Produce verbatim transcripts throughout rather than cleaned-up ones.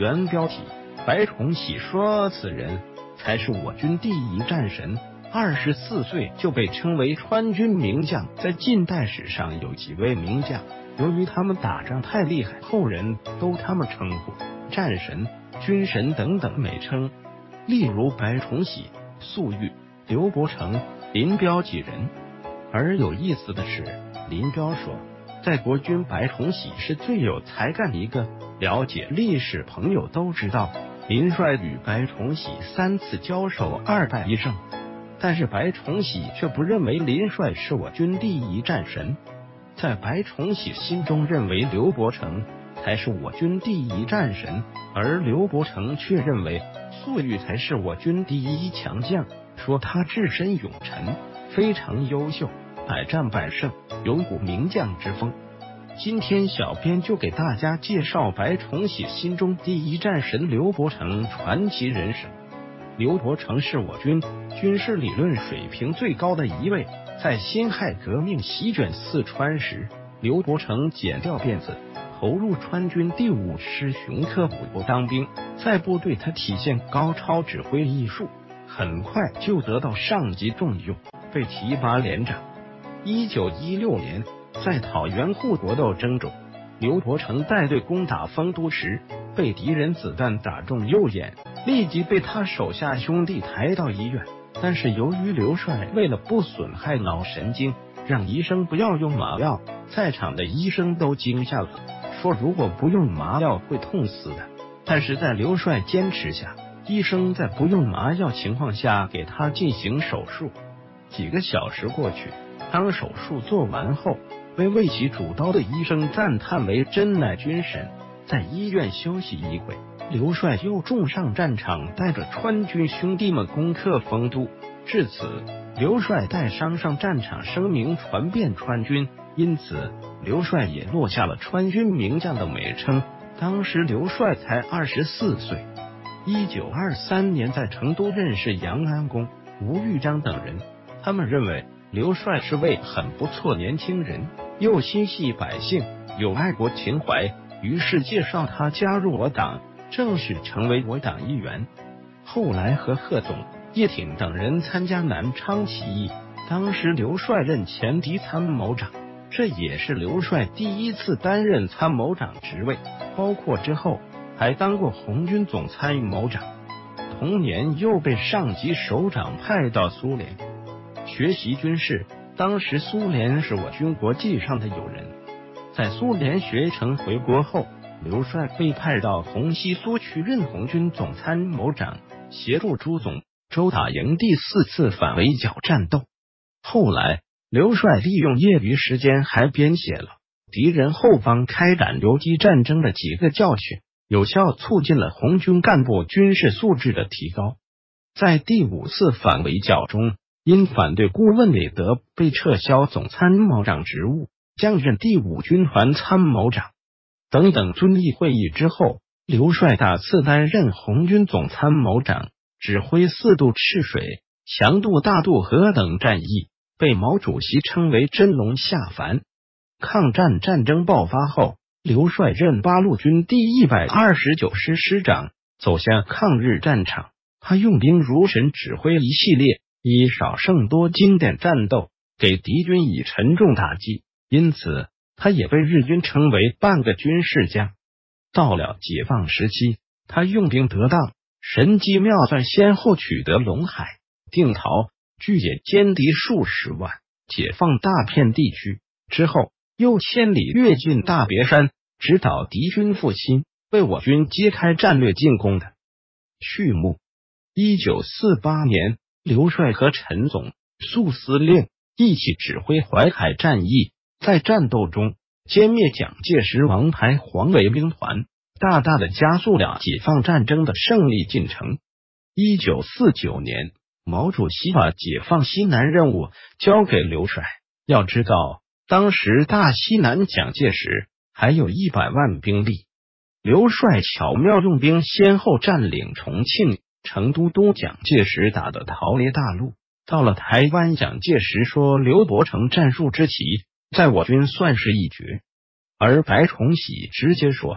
原标题：白崇禧说此人才是我军第一战神，二十四岁就被称为川军名将。在近代史上有几位名将，由于他们打仗太厉害，后人都他们称呼战神、军神等等美称，例如白崇禧、粟裕、刘伯承、林彪几人。而有意思的是，林彪说，在国军白崇禧是最有才干的一个。了解历史朋友都知道，林帅与白崇禧三次交手，二败一胜，但是白崇禧却不认为林帅是我军第一战神，在白崇禧心中认为刘伯承才是我军第一战神，而刘伯承却认为粟裕才是我军第一强将，说他智深勇沉，非常优秀，百战百胜，有股名将之风。今天小编就给大家介绍白崇禧心中第一战神刘伯承传奇人生。刘伯承是我军军事理论水平最高的一位，在辛亥革命席卷四川时，刘伯承剪掉辫子，投入川军第五师熊科五部当兵，在部队他体现高超指挥艺术，很快就得到上级重用，被提拔连长。一九一六年，在讨袁护国斗争中，刘伯承带队攻打丰都时，被敌人子弹打中右眼，立即被他手下兄弟抬到医院。但是由于刘帅为了不损害脑神经，让医生不要用麻药，在场的医生都惊吓了，说如果不用麻药会痛死的。但是在刘帅坚持下，医生在不用麻药情况下给他进行手术。几个小时过去，当手术做完后，被为其主刀的医生赞叹为真乃军神。在医院休息一会，刘帅又重上战场，带着川军兄弟们攻克丰都。至此，刘帅带伤上战场声名传遍川军，因此刘帅也落下了川军名将的美称。当时刘帅才二十四岁。一九二三年在成都认识杨安公、吴玉章等人，他们认为刘帅是位很不错年轻人，又心系百姓，有爱国情怀，于是介绍他加入我党，正式成为我党一员。后来和贺总、叶挺等人参加南昌起义，当时刘帅任前敌参谋长，这也是刘帅第一次担任参谋长职位，包括之后还当过红军总参谋长。同年又被上级首长派到苏联学习军事，当时苏联是我军国际上的友人。在苏联学成回国后，刘帅被派到红西苏区任红军总参谋长，协助朱总周打赢第四次反围剿战斗。后来刘帅利用业余时间还编写了敌人后方开展游击战争的几个教训，有效促进了红军干部军事素质的提高。在第五次反围剿中，因反对顾问韦德被撤销总参谋长职务，降任第五军团参谋长。等等遵义会议之后，刘帅大次担任红军总参谋长，指挥四渡赤水、强渡大渡河等战役，被毛主席称为真龙下凡。抗战战争爆发后，刘帅任八路军第一百二十九师师长，走向抗日战场。他用兵如神，指挥一系列以少胜多经典战斗，给敌军以沉重打击，因此他也被日军称为半个军事将。到了解放时期，他用兵得当，神机妙算，先后取得陇海、定陶，拒解歼敌数十万，解放大片地区。之后又千里跃进大别山，指导敌军复兴，为我军揭开战略进攻的序幕。一九四八年，刘帅和陈总、粟司令一起指挥淮海战役，在战斗中歼灭蒋介石王牌黄维兵团，大大的加速了解放战争的胜利进程。一九四九年，毛主席把解放西南任务交给刘帅。要知道，当时大西南蒋介石还有一百万兵力，刘帅巧妙用兵，先后占领重庆、成都，都蒋介石打得逃离大陆。到了台湾，蒋介石说刘伯承战术之奇，在我军算是一绝。而白崇禧直接说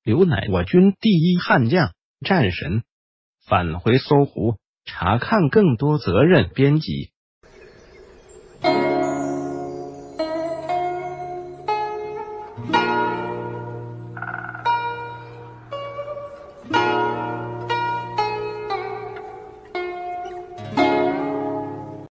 刘乃我军第一悍将、战神。返回搜狐，查看更多责任编辑。